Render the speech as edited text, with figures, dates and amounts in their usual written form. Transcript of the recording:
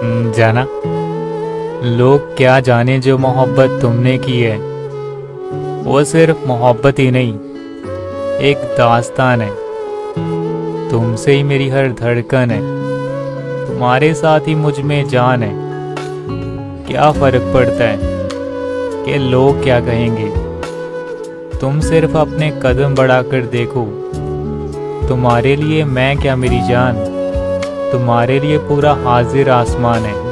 जाना, लोग क्या जाने जो मोहब्बत तुमने की है। वो सिर्फ मोहब्बत ही नहीं, एक दास्तान है। तुमसे ही मेरी हर धड़कन है, तुम्हारे साथ ही मुझ में जान है। क्या फर्क पड़ता है कि लोग क्या कहेंगे, तुम सिर्फ अपने कदम बढ़ाकर देखो। तुम्हारे लिए मैं क्या मेरी जान, तुम्हारे लिए पूरा हाजिर आसमान है।